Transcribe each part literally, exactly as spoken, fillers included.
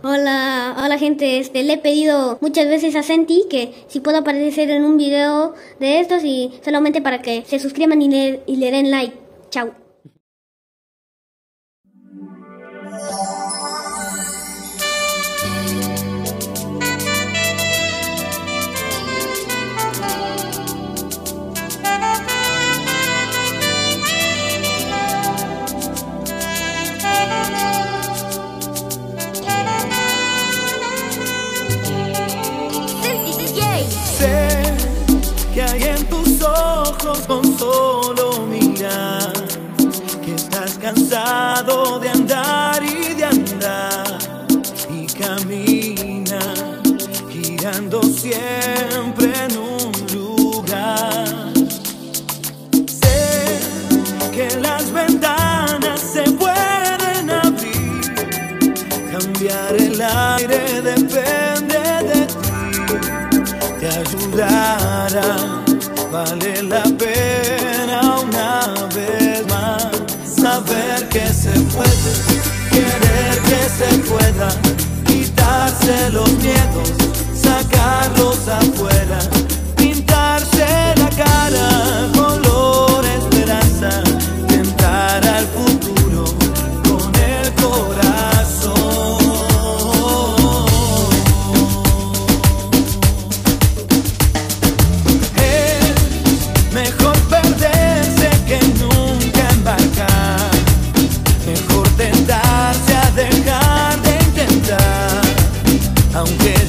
Hola, hola gente, este, le he pedido muchas veces a Senti que si puedo aparecer en un video de estos y solamente para que se suscriban y le, y le den like. Chao. Sé que hay en tus ojos con solo mirar que estás cansado de andar y de andar y camina girando siempre en un lugar. Sé que las ventanas se pueden abrir, cambiar el aire depende de ti. Te ayudará, vale la pena una vez más saber que se puede, querer que se pueda, quitarse los miedos, sacarlos afuera, pintarse la cara color esperanza, tentar al futuro con el corazón. Mejor perderse que nunca embarcar, mejor tentarse a dejar de intentar, aunque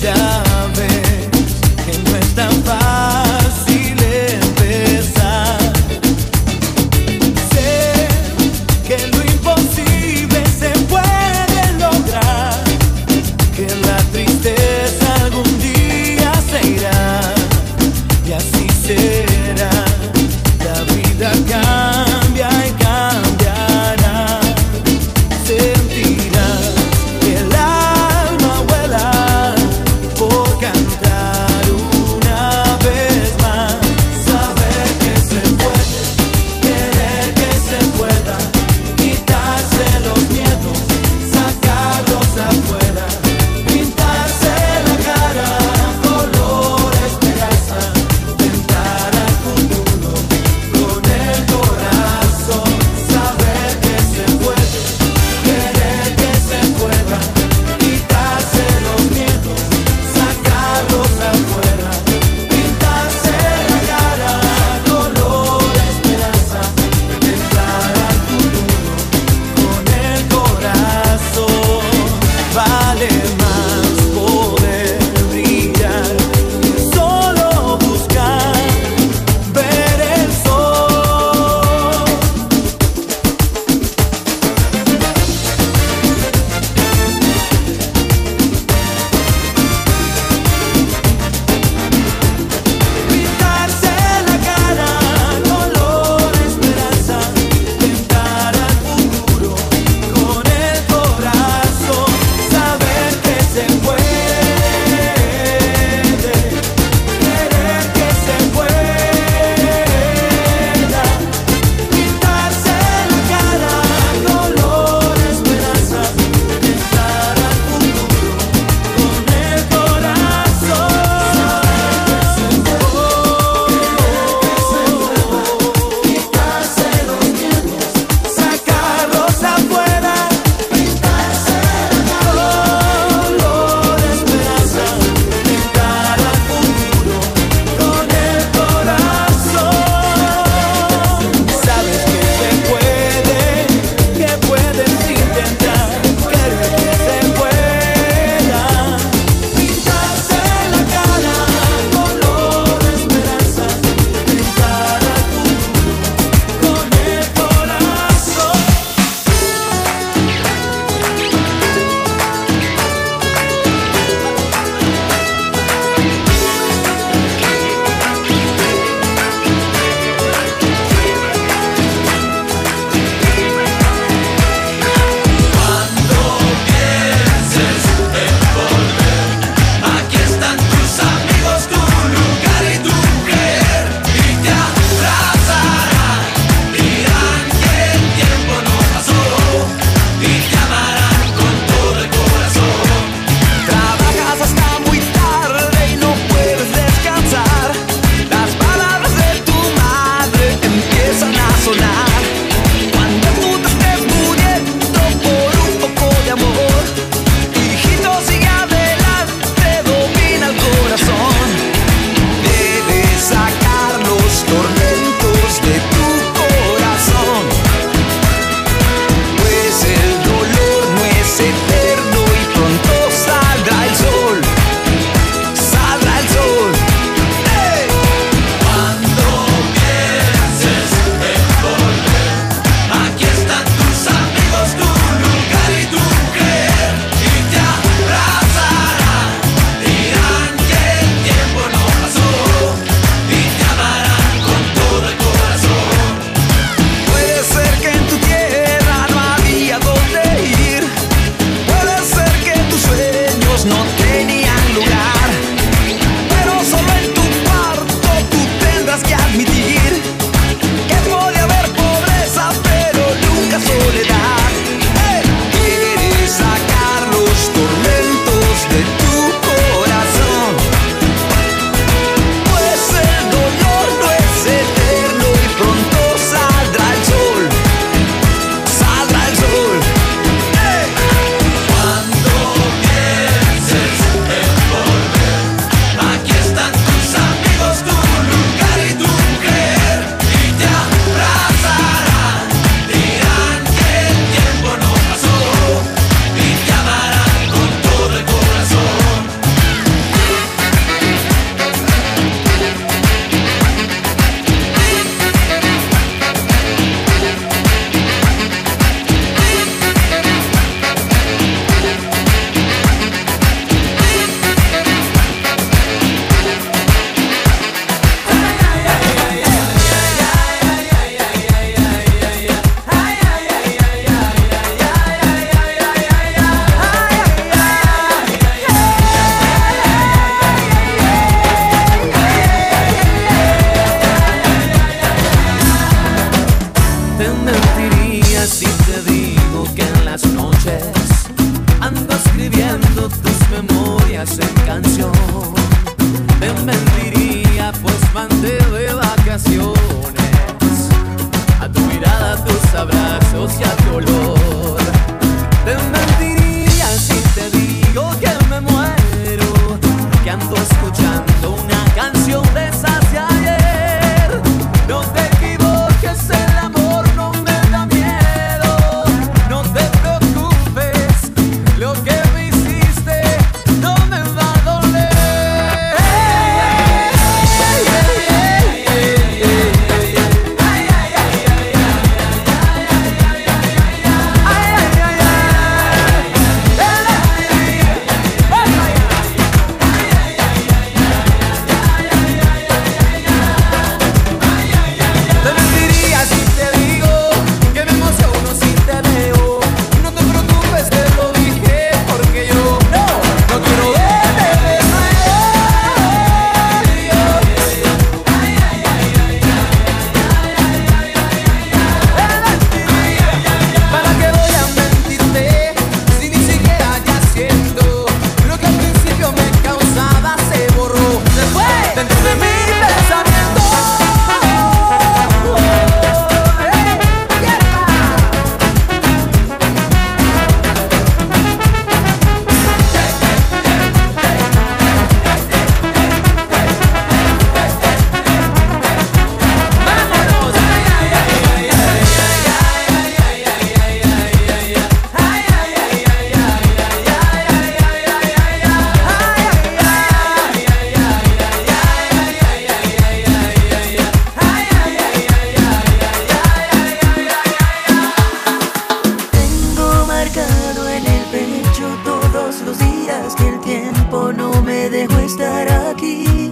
besos no tenían lugar. Pero solo en tu cuarto tú tendrás que admitir que puede haber pobreza, pero nunca soledad. ¡Hey! Quieres sacar los tormentos de tu corazón, pues el dolor no es eterno y pronto saldrá el sol, saldrá el sol. ¡Hey! Cuando pienses en volver, aquí están tus amigos, tu lugar y tu mujer, y te abrazarán, dirán que el tiempo no pasó, y te amarán con todo el corazón. Te mentiría si te digo que en las noches ando escribiendo tus memorias en canción. Te mentiría pues mandé de vacaciones a tu mirada, a tus abrazos y a tu olor. Te mentiría si te digo que me muero, que ando escuchando una canción de esas de ayer. No te equivoques, el amor no me da miedo. No te preocupes, lo que me hiciste no me va a doler. Te mentiría si te digo que me emociono si te veo. No te preocupes, te lo dije porque yo no, no quiero verte de nuevo. ¿Para qué voy a mentirte si ni siquiera ya siento lo que al principio me causaba? Se borró, se fue dentro de mi pensamiento. Tengo marcado en el pecho todos los días que el tiempo no me dejó estar aquí.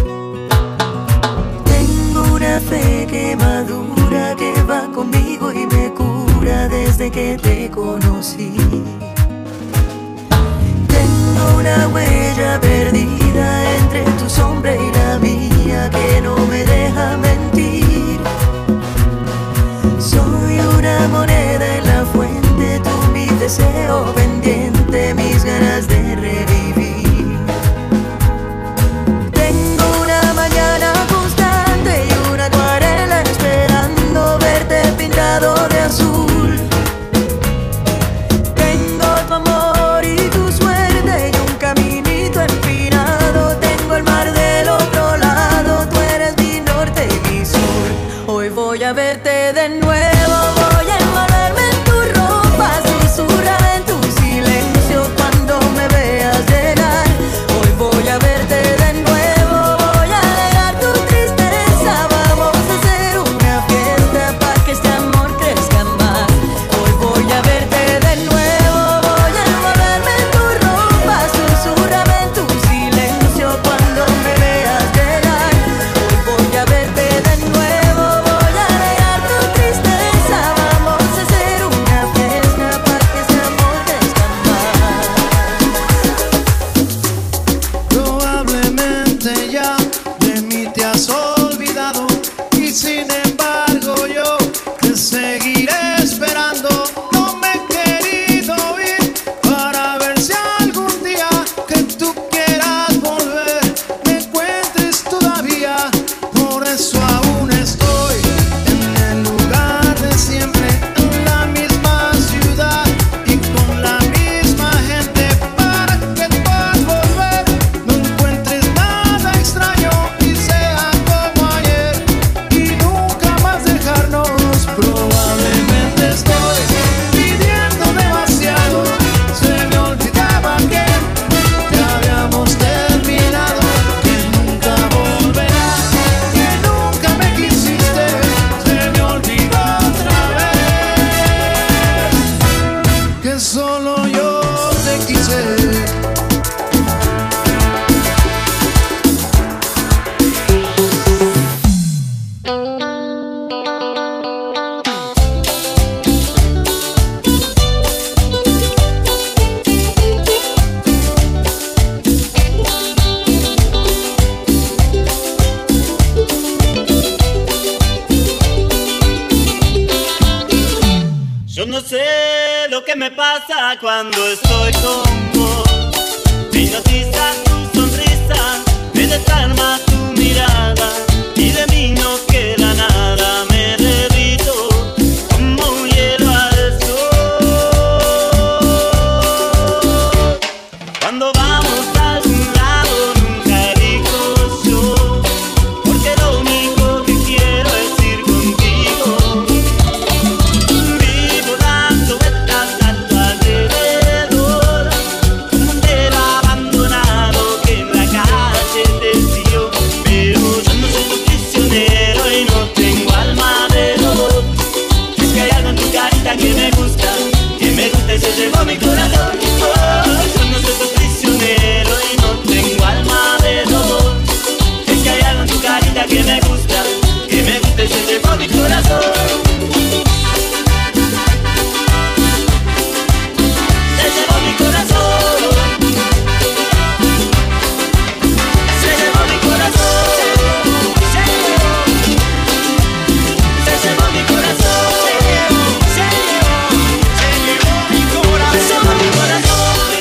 Tengo una fe que madura, que va conmigo y me cura desde que te conocí. Tengo una huella perdida entre tu sombra y la mía que no me deja mentir. Soy una moneda en la fuente, tú mi deseo pendiente, mis ganas de revivir. Tengo una mañana constante y una acuarela esperando verte pintado de azul. me pasa cuando estoy con vos. Me hipnotiza tu sonrisa, me desarma tu mirada y de mí no queda nada. Me derrito como un hielo al sol. Cuando vamos a algún lado nunca digo yo, porque lo único que quiero es ir contigo. Vivo dando vueltas a tu alrededor, como un dedo abandonado que en la calle te dio. Pero yo no soy tu prisionero y no tengo alma de dolor. Es que hay algo en tu carita que me gusta, que me gusta y se llevó mi corazón. Oh, yo no soy tu prisionero y no tengo alma de dolor. Es que hay algo en tu carita que me gusta, que me gusta y se llevó mi corazón. Se llevó mi corazón. Se llevó mi corazón. Se llevó mi corazón. Se llevó mi corazón. Se llevó mi corazón.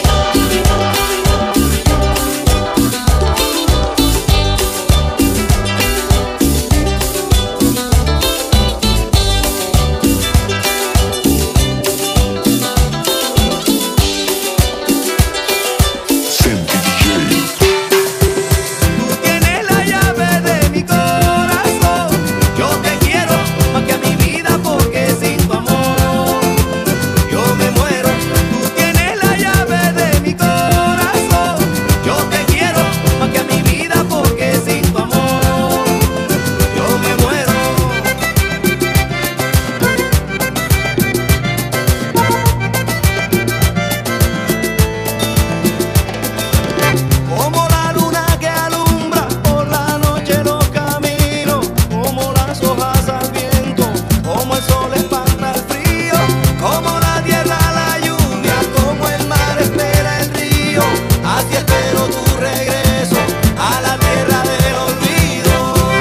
Tú tienes la llave de mi corazón. Yo te quiero más que a mi vida porque sin tu amor yo me muero. Tú tienes la llave de mi corazón. Yo te quiero más que a mi vida porque sin tu amor yo me muero. Como la luna que alumbra por la noche los caminos, como las hojas al viento, como el sol espanta el frío, como la tierra la lluvia, como el mar espera el río. Así espero tu regreso a la tierra del olvido.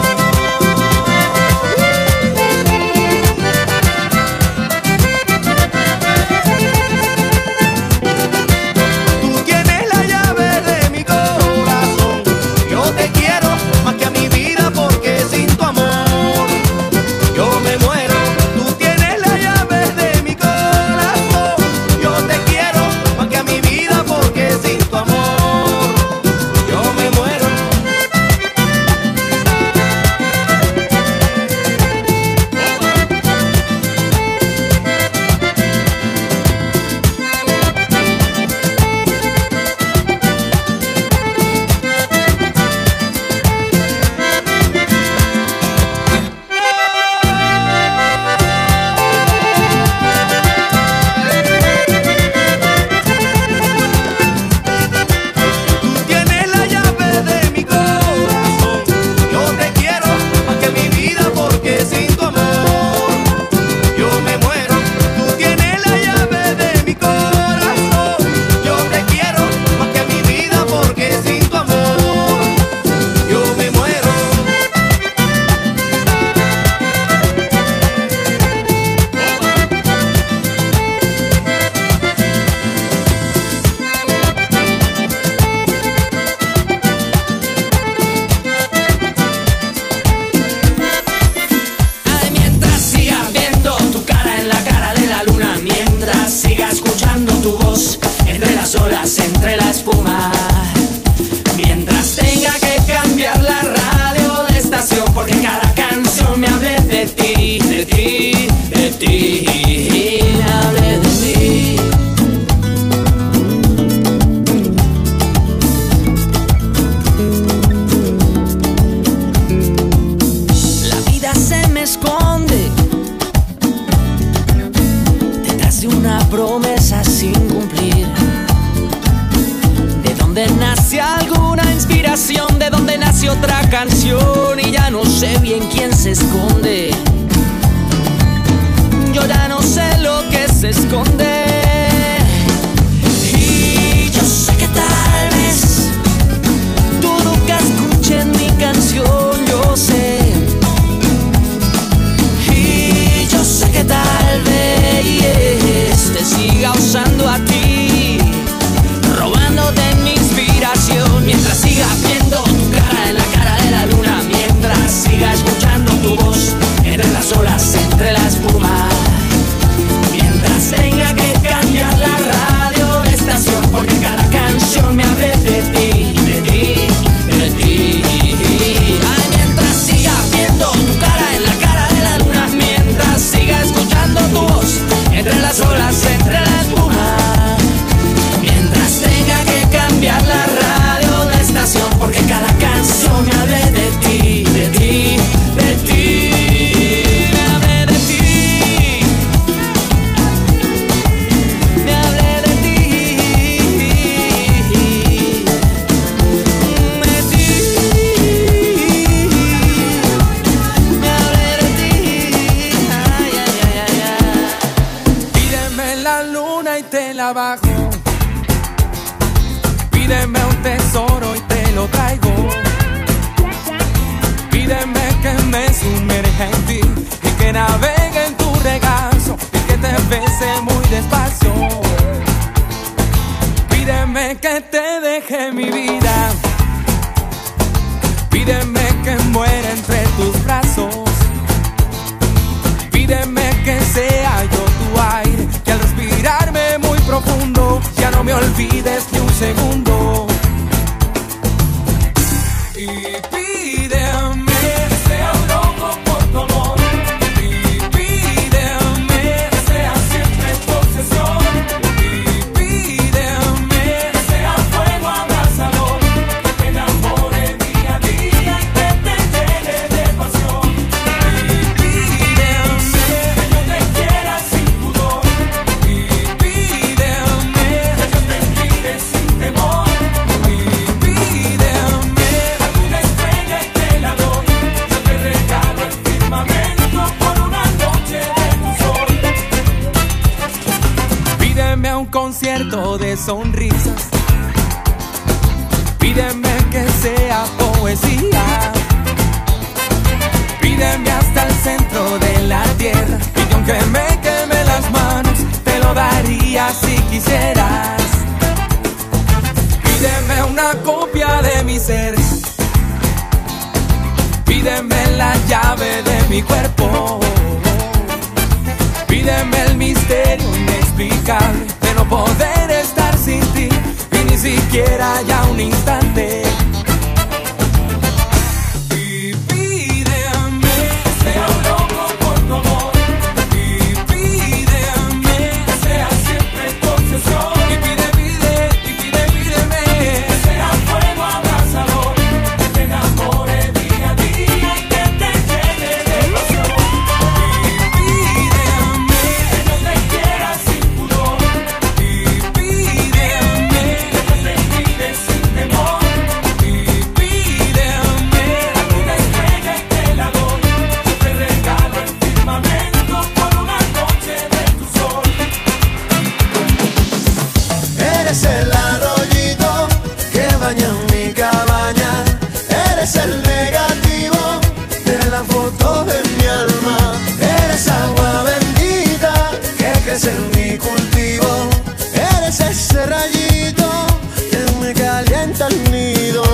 Tú tienes la llave de mi corazón. Yo te quiero más que a mi vida porque sin tu amor yo me muero. Tú tienes la llave de mi corazón. Yo te quiero más que a mi vida porque sin tu amor yo me muero. Tú tienes la llave de mi corazón. Yo te quiero más que mi vida porque sin tu amor yo me muero. Tú tienes la llave de mi corazón. Yo te quiero más que mi vida porque sin tu amor yo me muero. Ay, mientras siga viendo tu cara en la cara de la luna, mientras siga escuchando tu voz entre las olas, entre la espuma, mientras tenga que cambiar la radio de estación porque cada canción me hable de ti, de ti, de ti, me hable de ti. La vida se me esconde detrás de una promesa sin cumplir. De donde nace alguna inspiración, de donde nace otra canción y ya no sé bien quién se esconde. Yo ya no sé lo que se esconde. Y yo sé que tal vez tú nunca escuches mi canción, yo sé. Y yo sé que tal vez te siga usando Pídeme un tesoro y te lo traigo. Pídeme que me sumerja en ti y que navegue en tu regazo y que te bese muy despacio. Pídeme que te deje mi vida. Pídeme que muera entre tus brazos. Pídeme que sea yo tu aire, que al respirarme muy profundo ya no me olvides ni un segundo. Y pídeme que sea un loco por tu amor. Y pídeme que sea siempre tu obsesión. Y pídeme que sea fuego abrasador, que te enamore día a día y que te llene de pasión. Y pídeme que yo te quiera sin pudor. Y pídeme que yo te mire sin temor. Y pídeme alguna estrella y te la doy. Yo te regalo el firmamento por una noche de tu sol. Pídeme un concierto de sonrisas. Pídeme que sea poesía. Pídeme hasta el centro de la tierra y que aunque me queme las manos te lo daría si quisieras. Pídeme una copia de mi ser. Pídeme la llave de mi cuerpo. Pídeme el misterio inexplicable de no poder estar sin ti y ni siquiera ya un instante. Y pídeme que sea un loco por tu amor. Y pídeme que sea siempre tu obsesión. Y pide, pide, y pide, pídeme que sea fuego abrasador, que te enamore día a día y que te llene de pasión. Y pídeme que yo te quiera sin pudor. Y pídeme que yo te mire sin temor. Y pídeme alguna estrella y te la doy. Yo te regalo el firmamento por una noche de tu sol. Eres el arroyito que baña mi cabaña. Eres el negativo de la foto de mi alma. Eres agua bendita que crece en mi cultivo. Eres ese rayito que me calienta el nido.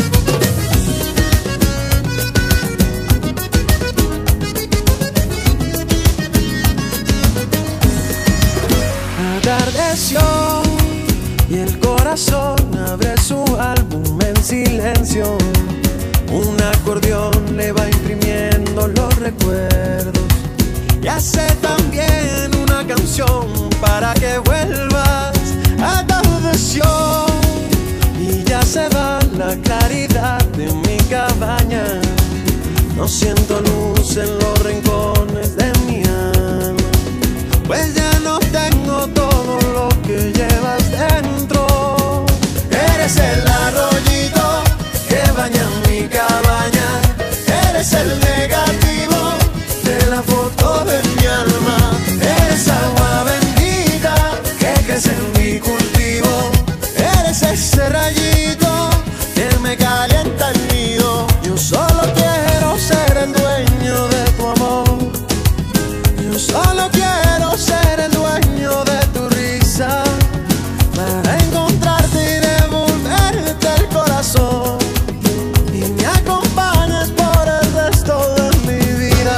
Atardeció y el corazón abre su álbum en silencio. Un acordeón le va imprimiendo los recuerdos y hace también una canción para que vuelvas. Atardeció y ya se va la claridad de mi cabaña. No siento luz en los rincones de mi alma, pues ya no tengo todo lo que llevas dentro. Eres el arroyito que baña mi cabaña. Eres el negativo de la foto de mi alma. Eres agua bendita que crece en mi cultivo. Eres ese rayito que me calienta el nido. Yo solo quiero ser el dueño de tu amor. Yo solo quiero ser el dueño de tu risa, para encontrarte y devolverte el corazón, y me acompañes por el resto de mi vida.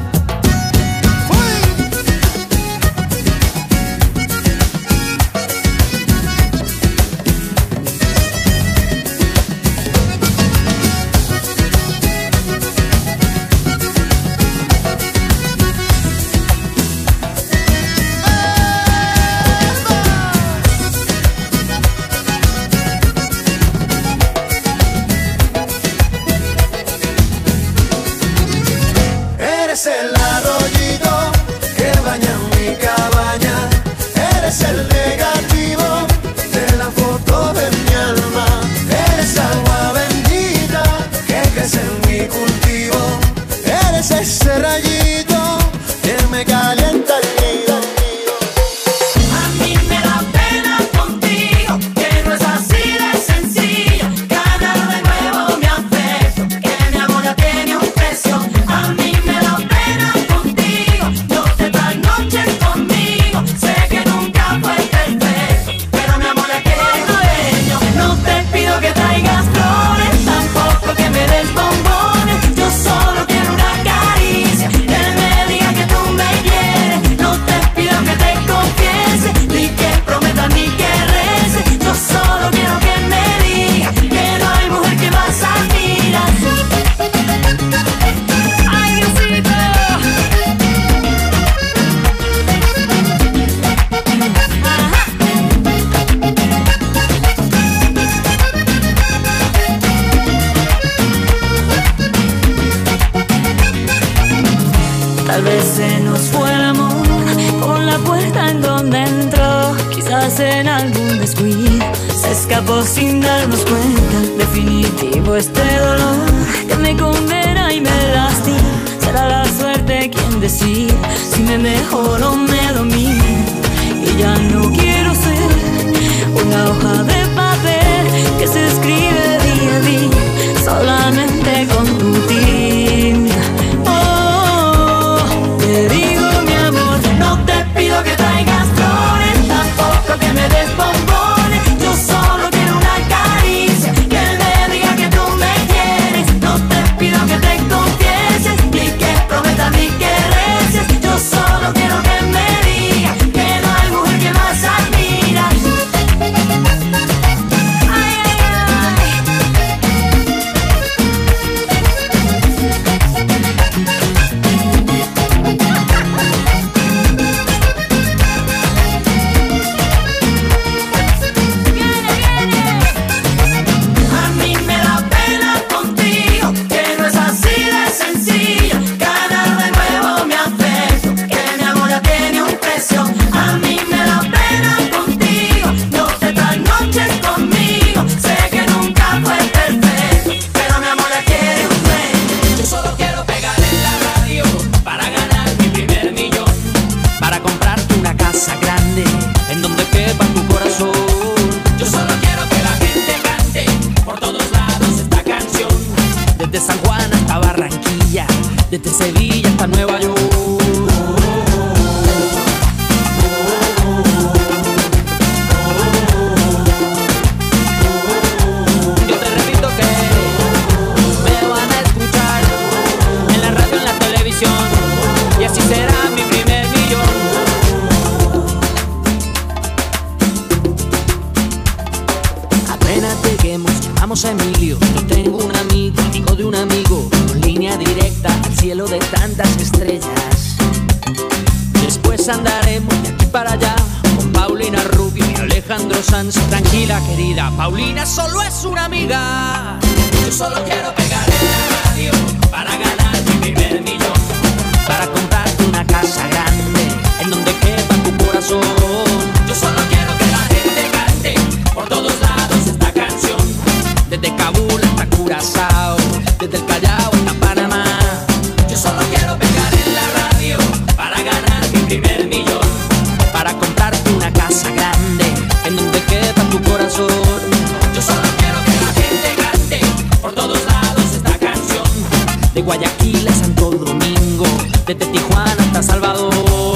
¡Uy! descuido se escapó sin darnos cuenta. Definitivo este dolor que me condena y me lastima. Será la suerte quien decida si me mejoro o me domina. Y ya no quiero ser una hoja de papel que se escribe día a día solamente con tu tinta. Oh, te digo mi amor, no te pido que traigas flores, tampoco que me des bombones. Yo solo quiero una caricia, que me diga que tú me quieres. No te pido que te confieses, ni que prometas ni que reces. Yo solo quiero que me digas que no hay mujer que más admira. Ay, ay, ay. A mí me da pena contigo, que no es así de sencillo. Ganar de nuevo mi afecto, que mi amor ya tiene un precio. A mí me da pena contigo, no te das noches conmigo. Sé que nunca fue perfecto, pero mi amor ya quiere un sueño. Yo solo quiero pegar en la radio para ganar mi primer millón, para comprarte una casa grande en donde quepa tu corazón. Yo solo quiero que la gente cante por todos lados esta canción, desde San Juan hasta Barranquilla, desde Sevilla hasta Nueva York. Yo te repito que me van a escuchar en la radio, en la televisión, y así será mi primer millón. Apénate que nos llamamos a Emilio. Yo tengo un amigo, amigo de un amigo, con línea directa al cielo de tantas estrellas. Después andaremos de aquí para allá con Paulina Rubio y Alejandro Sanz. Tranquila querida, Paulina solo es una amiga. Yo solo quiero pegar en la radio para ganar mi primer millón, para comprarte una casa grande en donde quepa tu corazón. Yo solo quiero que la gente cante por todos lados esta canción, desde Kabul hasta Curazao, desde el Callao hasta Panamá. Yo solo quiero pegar en la radio para ganar mi primer millón, para comprarte una casa grande en donde quepa tu corazón. Yo solo quiero que la gente cante por todos lados esta canción, de Guayaquil a Santo Domingo, desde Tijuana hasta Salvador.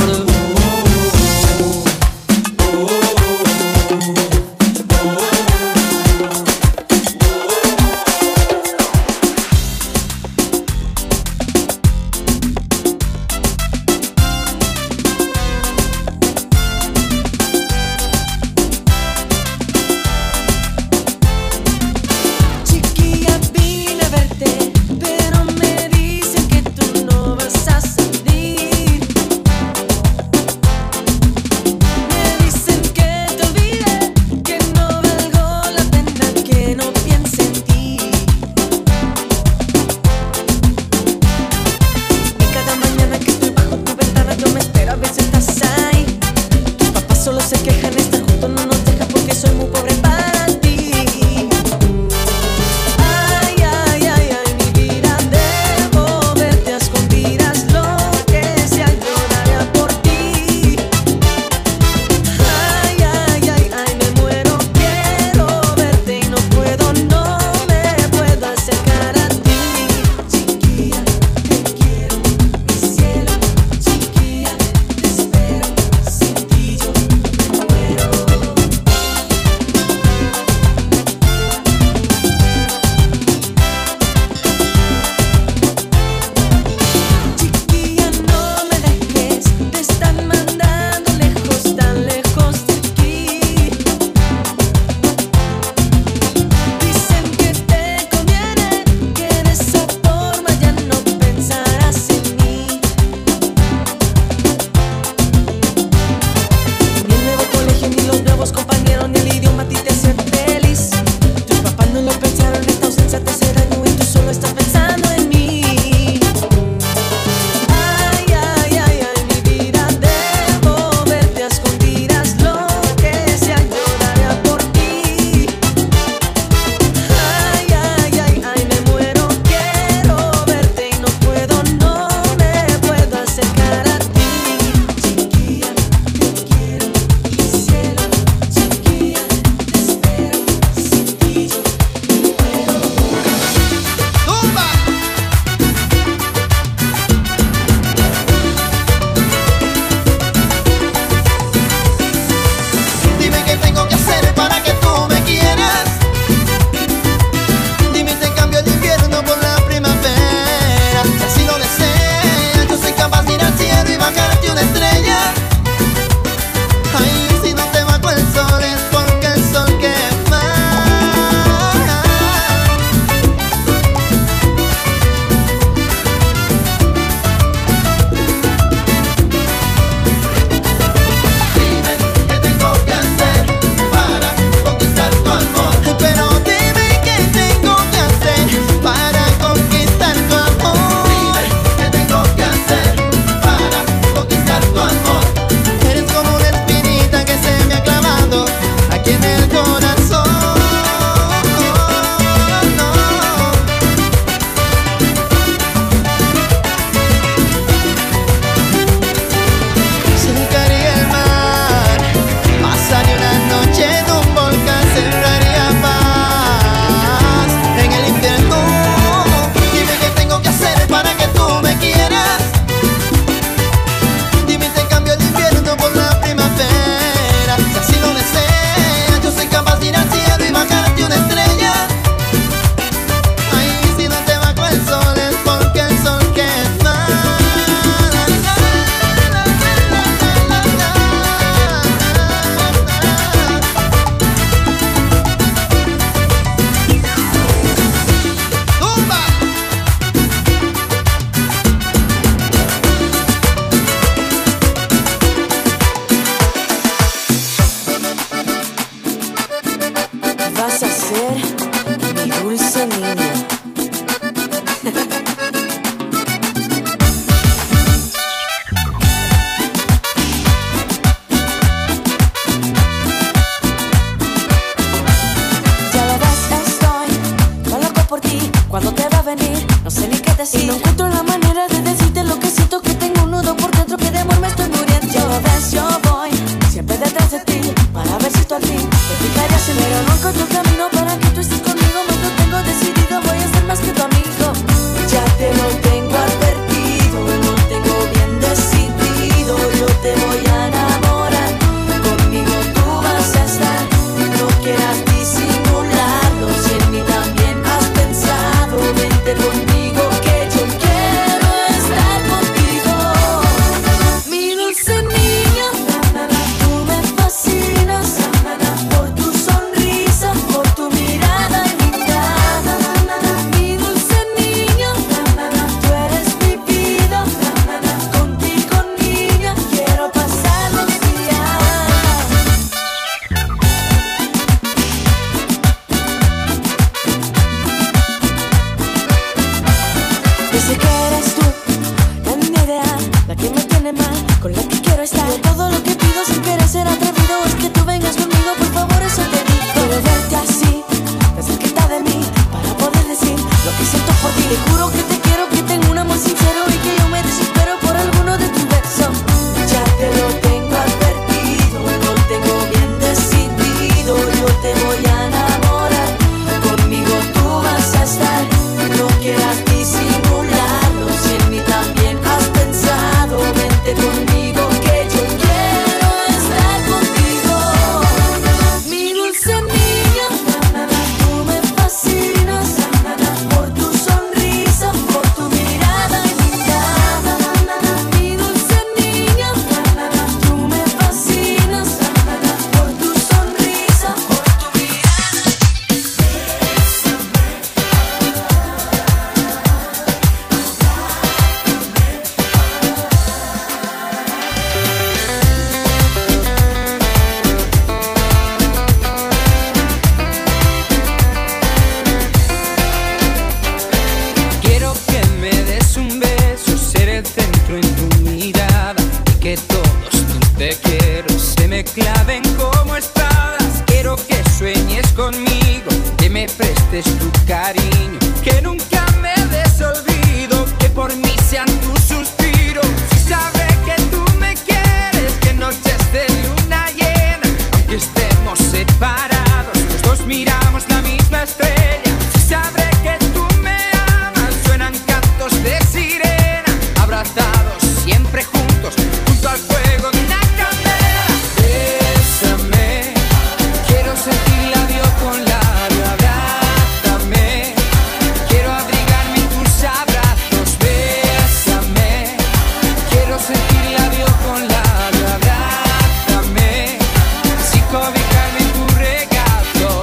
Chiquilla, vine a verte, pero me dicen que tú no vas a salir. ser mi dulce niña. Ya lo ves, estoy tan loco por ti. Cuando te va a venir, no sé ni qué decir. Y no encuentro la manera de decirte lo que siento, que tengo un nudo por dentro, que de amor me estoy muriendo. Ya lo ves, yo voy siempre detrás de ti, para ver si tú al fin te fijarías en mí. Pero no encuentro el camino para que tú estés conmigo. Más lo tengo decidido, voy a ser más que tu amigo. Ya te lo tengo advertido, lo tengo bien decidido. Yo te voy a enamorar, conmigo tú vas a estar. No quieras disimularlo, si en mí también has pensado. Vente conmigo que yo quiero estar contigo. Mi dulce niña, tú me fascinas, por tu sonrisa, por tu mirada y mi mirada. Mi dulce niña, tú eres mi vida, contigo niña quiero pasar los días. Yo sé que eres tú, la niña ideal, la que me tiene mal, con la que quiero estar. Yo todo lo que pido sin querer ser atrevido es que tú vengas conmigo, por favor, eso te digo. Quiero verte así, tan cerquita de mí, para poder decir lo que siento por ti. Te juro que te quiero, que tengo un amor sincero y que yo me desespero por alguno de tus besos. Ya te lo tengo advertido, lo tengo bien decidido. Yo te voy a enamorar, conmigo tú vas a estar. No quieras disimularlo, si en mí también has pensado. Vente conmigo que yo quiero estar contigo. Mi dulce niña, tú me fascinas, por tu sonrisa, por tu mirada y mi mirada. Mi dulce niña, tú me fascinas, por tu sonrisa, por tu mirada. Quiero que me des un beso, ser el centro en tu mirada y que todos tus te quiero se me claven como espadas. Quiero que sueñes conmigo, que me prestes tu cariño, que nunca me des olvido, que por mí sean tus suspiros. Si sabré que tú me quieres, que noches de luna llena, aunque estemos separados, los dos miramos la misma estrella. Si sabré que tú me amas, suenan cantos de sirena, abrazados siempre juntos, junto al fuego de una candela. Bésame, quiero sentir labio con labio, abrázame, quiero abrigarme en tus abrazos. Bésame, quiero sentir labio con labio, abrázame, así cobijarme en tu regazo.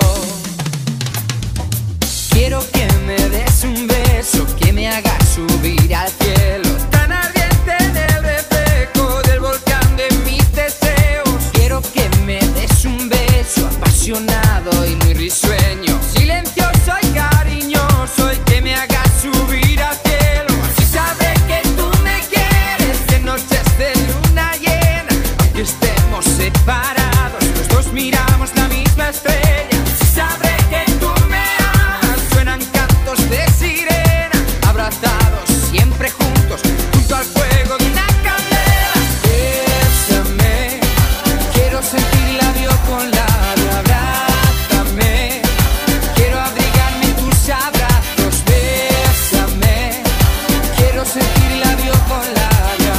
Quiero que me des un beso, que me haga subir al cielo, tan ardiente en el reflejo del volcán de mis deseos. Quiero que me des un beso apasionado y muy risueño, silencioso y cariñoso, y que me haga subir al cielo. Así sabré que tú me quieres, que noches de luna llena, aunque estemos separados, los dos miramos la misma estrella. Así sabré que tú me amas, suenan cantos de sirena, abrazados siempre juntos, junto al fuego de una candela. Bésame, quiero sentir labio con labio, abrázame, quiero abrigarme en tus abrazos. Bésame, quiero sentir labio con labio,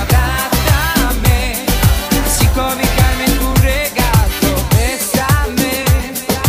abrázame, así cobijarme en tu regazo. Bésame.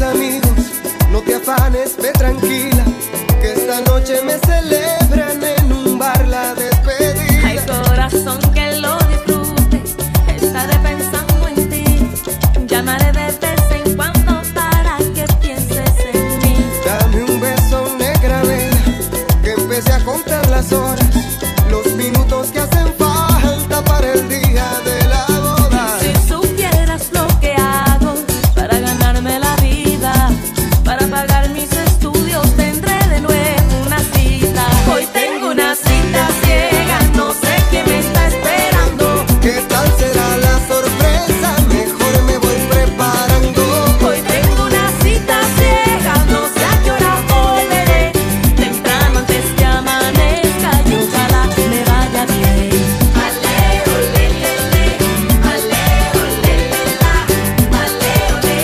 amigos, no te afanes, ve tranquila, que esta noche me celebran en un bar la despedida. Ay, corazón, que lo disfrute, estaré pensando en ti. Llamaré de vez en cuando para que pienses en mí. Dame un beso, negra vela, que empecé a contar las horas, los minutos que hacen falta para el día de la boda. Si supieras lo que hago para ganarme la vida, para pagar mis estudios tendré de nuevo una cita. Hoy tengo una cita ciega, no sé quién me está esperando. ¿Qué tal será la sorpresa? Mejor me voy preparando. Hoy tengo una cita ciega, no sé a qué hora volveré. Temprano antes que amanezca y ojalá me vaya bien. Ale, ole, le, le. Ale, ole, le, la. Ale, ole.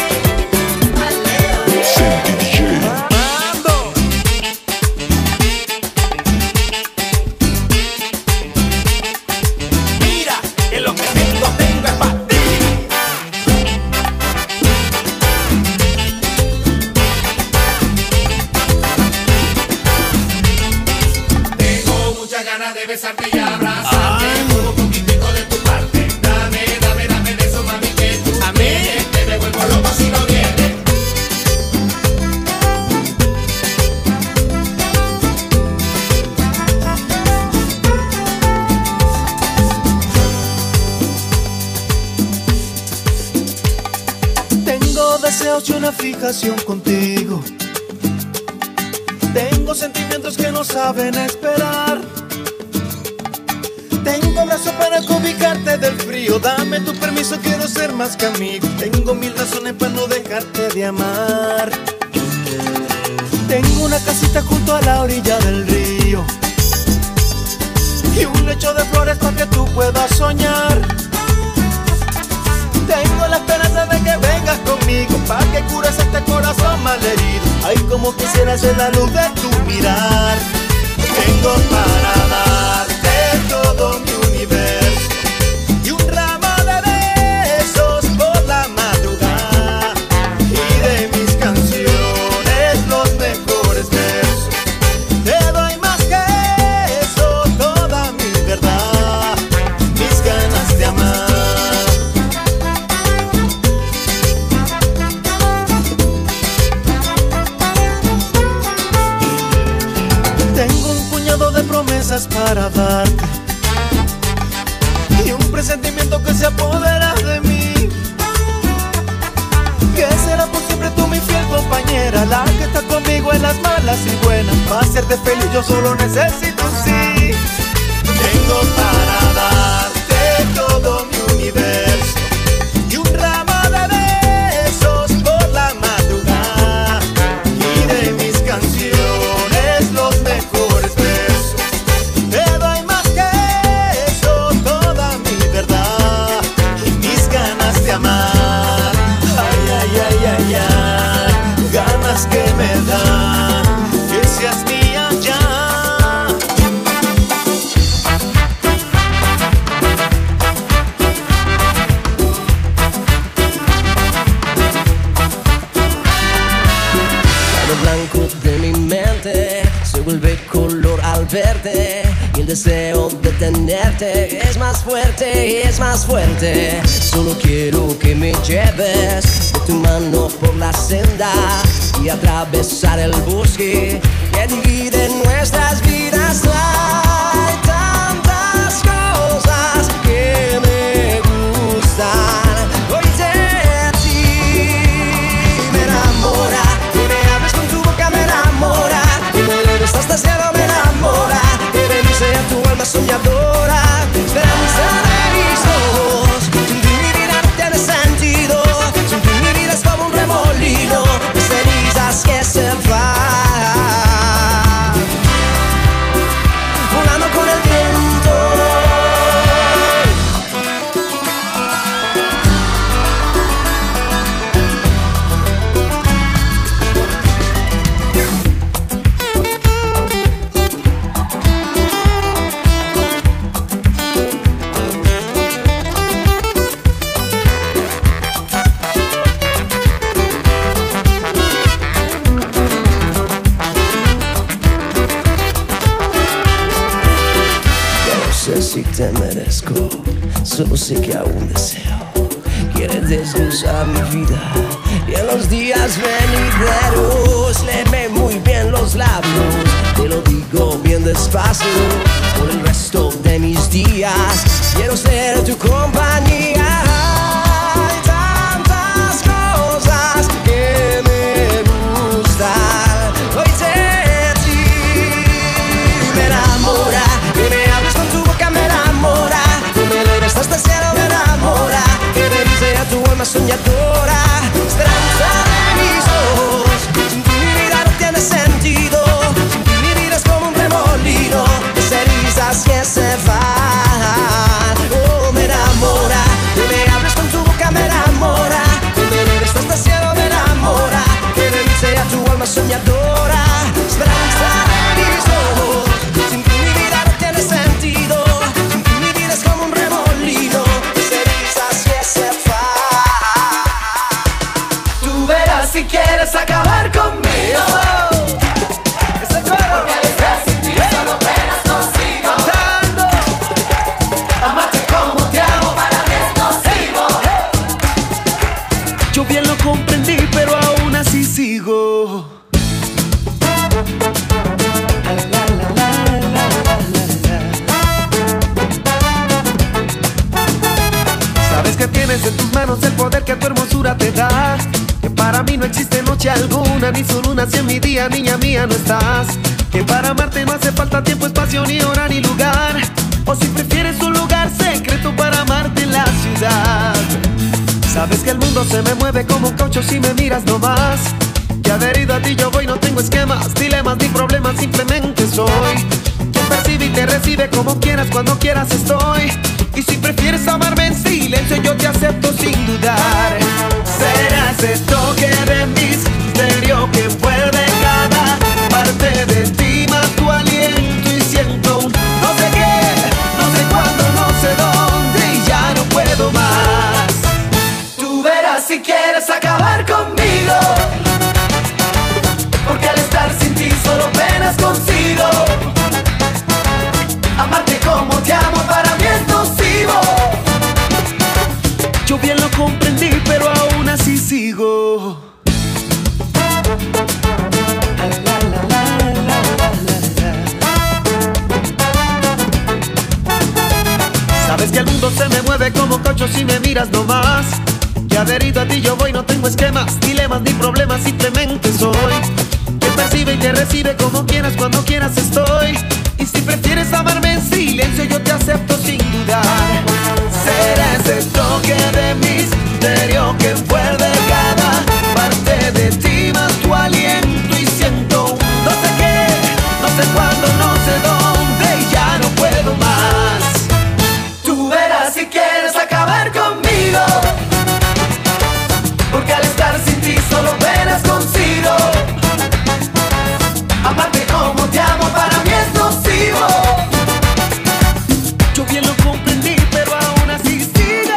Ale, ole. ¡Mambo! Mira, que lo que tengo, tengo es para ti. Tengo muchas ganas de besarte y abrazarte. Todo un poquitico de tu parte. Dame, dame, dame de eso, mami, que tú tienes. Te devuelvo loco si no vienes. Tengo deseos y una fijación contigo. Tengo sentimientos que no saben esperar. Tengo brazos para cobijarte del frío. Dame tu permiso, quiero ser más que amigo. Tengo mil razones para no dejarte de amar. Tengo una casita junto a la orilla del río y un lecho de flores para que tú puedas soñar. Tengo la esperanza de que vengas conmigo para que cures este corazón malherido. Ay, como quisiera ser la luz de tu mirar. Tengo para darte todo mi universo y un ramo de besos por la madrugada, y de mis canciones los mejores versos. Te doy más que eso, toda mi verdad, mis ganas de amar. Tengo un puñado de promesas para darte y un presentimiento que se apodera de mí. Que será por siempre tú mi fiel compañera, la que está conmigo en las malas y buenas. Para hacerte feliz yo solo necesito un sí. Tengo para darte todo mi universo y un ramo de besos por la madrugada, y de mis canciones los mejores versos. Te doy más que eso, toda mi verdad y mis ganas de amar. Ay, ay, ay, ay, ay, ganas que me dan que seas mía ya. Lo blanco de mi mente se vuelve color al verte, y el deseo de tenerte es más fuerte y es más fuerte. Solo quiero que me lleves de tu mano por la senda y atravesar el bosque que divide nuestras vidas. Hay tantas cosas que me gustan hoy de ti. Me enamora, que me hables con tu boca, me enamora, que me lleves hasta el cielo, me enamora, que me dice a tu alma soñadora, esperanza de mis ojos. Sin ti mi vida no tiene sentido, sin ti mi vida es como un remolino de cenizas que se van. solo sé que aún deseo. Quieres desglosar mi vida y en los días venideros léeme muy bien los labios. Te lo digo bien despacio. Por el resto de mis días quiero ser tu compañía. Hay tantas cosas que me gustan hoy de ti. Me enamora, que me hables con tu boca me enamora, que me eleves hasta el cielo me enamora, que me dice a tu alma soñadora, esperanza de mis ojos. Sin ti mi vida no tiene sentido, sin ti mi vida es como un remolino de cenizas que se van. Oh, me enamora, que me hables con tu boca me enamora, que me eleves hasta el cielo me enamora, que me dice a tu alma soñadora, esperanza de mis ojos. Sin ti mi vida no tiene sentido, sin ti mi vida es como un remolino de cenizas que se van. Tú verás si quieres acabar conmigo. Ese coro. Porque al estar sin ti solo penas consigo. Cantando. Amarte como te amo para mí es nocivo. Yo bien lo comprendí, pero aún así sigo. Sabes que tienes en tus manos el poder que tu hermosura te da, que para mí no existe noche alguna, ni solo una si en mi día, niña mía, no estás, que para amarte no hace falta tiempo, espacio, ni hora, ni lugar, o si prefieres un lugar secreto para amarte en la ciudad. Sabes que el mundo se me mueve como un caucho si me miras nomás, que adherido a ti yo voy, no tengo esquemas, dilemas ni problemas, simplemente soy quien percibe y te recibe como quieras, cuando quieras estoy. Y si prefieres amarme en silencio yo te acepto sin dudar. Será ese toque de misterio que envuelve cada parte de ti, más tu aliento y siento un no sé qué, no sé cuándo, no sé dónde y ya no puedo más. Tú verás si quieres acabar conmigo, porque al estar sin ti solo penas consigo. Amarte como te amo para mí es nocivo. Yo bien lo comprendí, pero aún así sigo. Sabes que el mundo se me mueve como caucho si me miras nomás, que adherido a ti yo voy, no tengo esquemas, dilemas ni problemas, simplemente soy quien percibe y te recibe como quieras, cuando quieras estoy. Y si prefieres amarme en silencio yo te acepto sin dudar. Será ese toque de misterio que envuelve cada parte de ti, más tu aliento y siento un no sé qué, no sé cuándo, no sé dónde y ya no puedo más. Tú verás si quieres acabar conmigo, porque al estar sin ti solo penas consigo. Amarte como te amo para mí es nocivo. Yo bien lo comprendí, pero aún así sigo.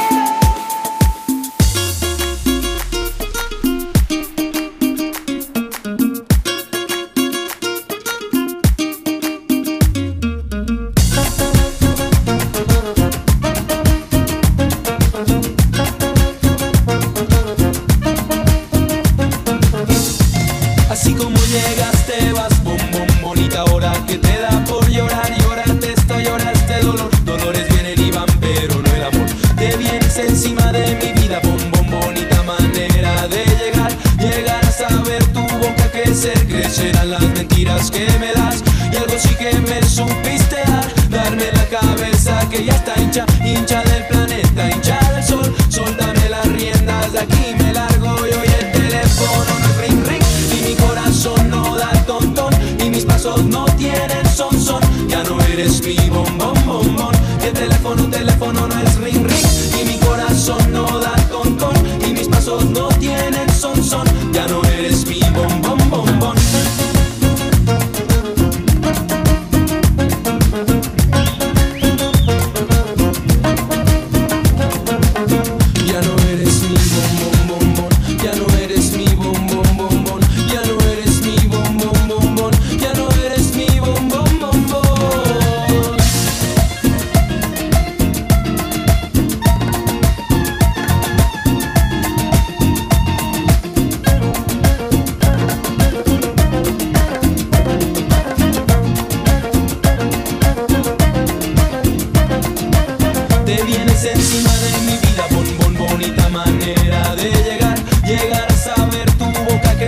Así como llegas te vas, bom, bom, bonita hora que te da por llorar. Llorarte esto, lloraste dolor. Dolores vienen y van, pero no el amor. Te vienes encima de mi vida, bom, bom, bonita manera de llegar. Llegar a saber tu boca crecer, crecerán las mentiras que me das. Y algo sí que me supiste dar, darme la cabeza que ya está hincha, hincha del planeta, hincha del sol. Soltame las riendas, de aquí me largo yo y el teléfono no es ring ring. Y mi corazón no da tontón, y mis pasos no tienen son son. Ya no eres mi bombón bombón, y el teléfono, teléfono no es ring ring. Y mi corazón no da tontón, y mis pasos no tienen son son. Ya no eres mi bombón bombón.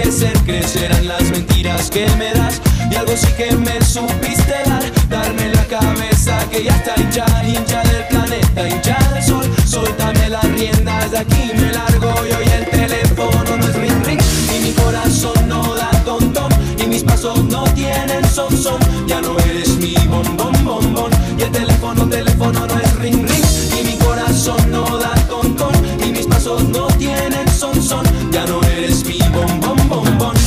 crecer, crecerán las mentiras que me das. Y algo sí que me supiste dar, darme la cabeza que ya está hincha, hincha del planeta, hincha del sol. Suéltame las riendas, de aquí me largo y hoy el teléfono no es ring ring y mi corazón no da ton ton y mis pasos no tienen son son. Ya no eres mi bom bom bom bom y el teléfono, teléfono no es ring ring y mi corazón no da ton ton y mis pasos no tienen son son. Ya no eres mi bom bom bom bom.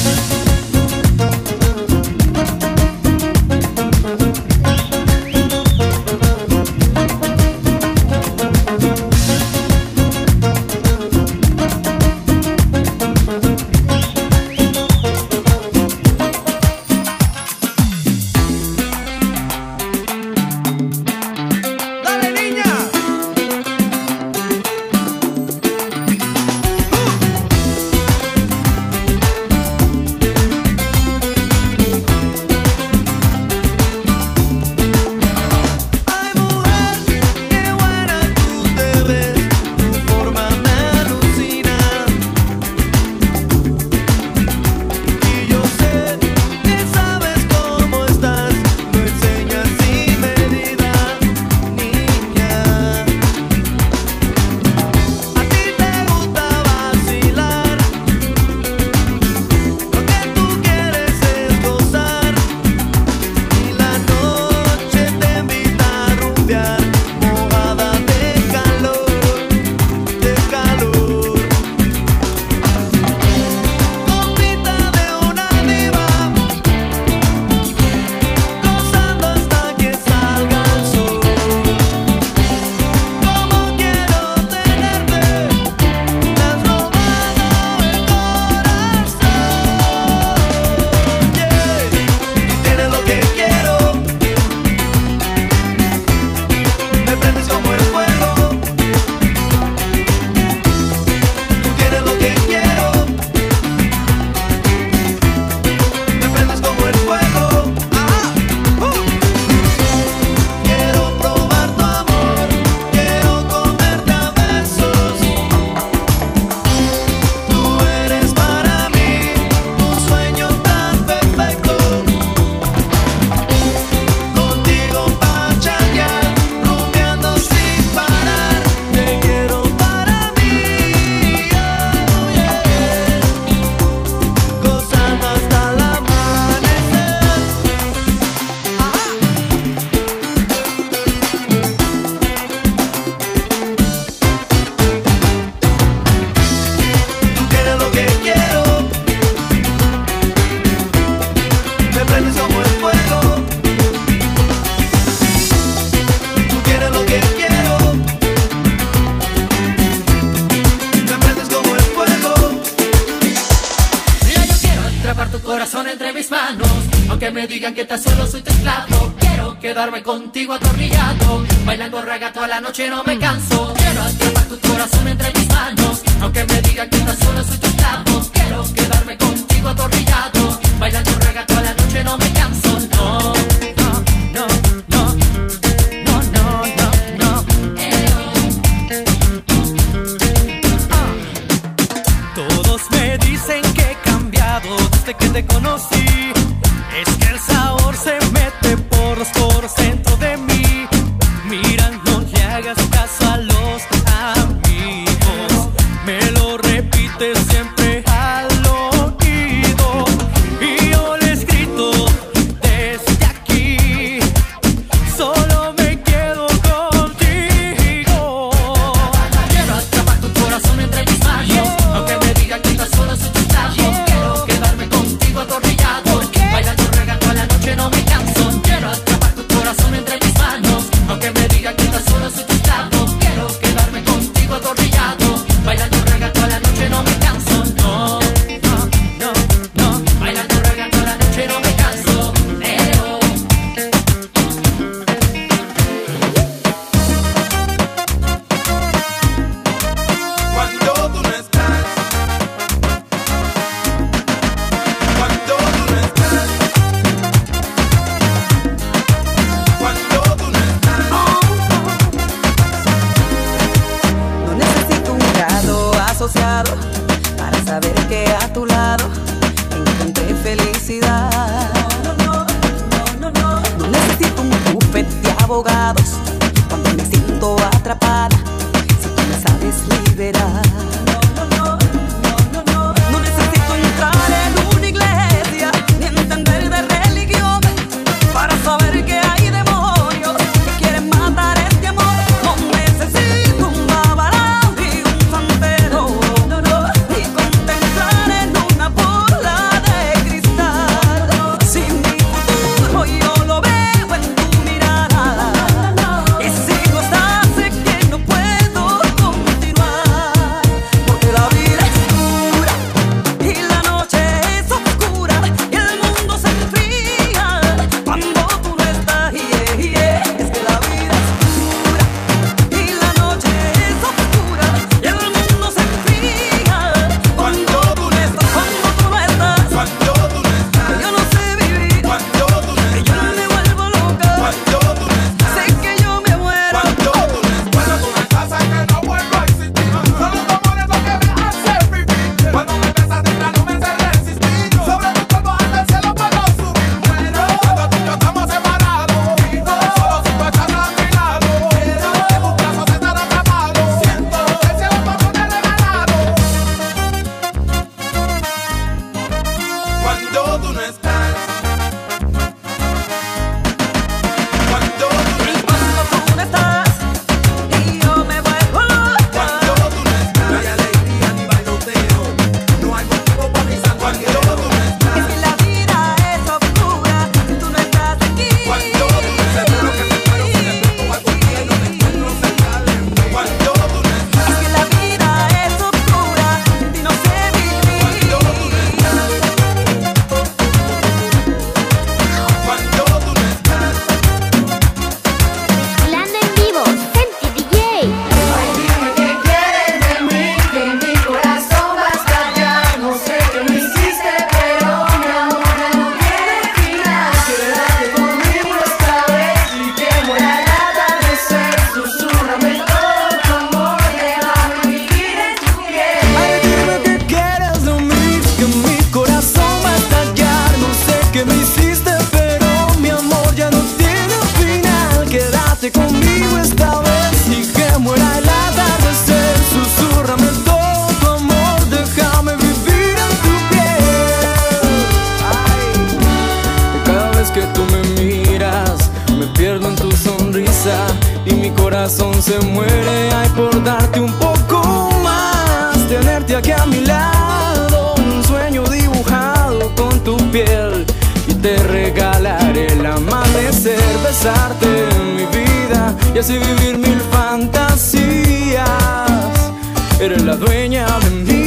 Quedarme contigo atornillado, bailando raga toda la noche, no me canso. Quiero atrapar tu corazón entre mis manos, aunque me digan que estás solo soy tu esclavo. Quiero quedarme contigo atornillado, bailando raga toda la noche, no me canso. No, no, no, no, no, no, no, no. Ah. Todos me dicen que he cambiado desde que te conocí. Es que el sabor se mete por los poros dentro de mí. Mira, no le hagas caso a los amigos. Me lo repites siempre al oído. Y yo les grito desde aquí: solo me quedo contigo. Quiero atrapar tu corazón entre mis manos, aunque me digan que estás solo soy tu esclavo. Quiero quedarme contigo atornillado, corazón se muere, ay, por darte un poco más, tenerte aquí a mi lado, un sueño dibujado con tu piel. Y te regalaré el amanecer, besarte en mi vida y así vivir mil fantasías. Eres la dueña de mí.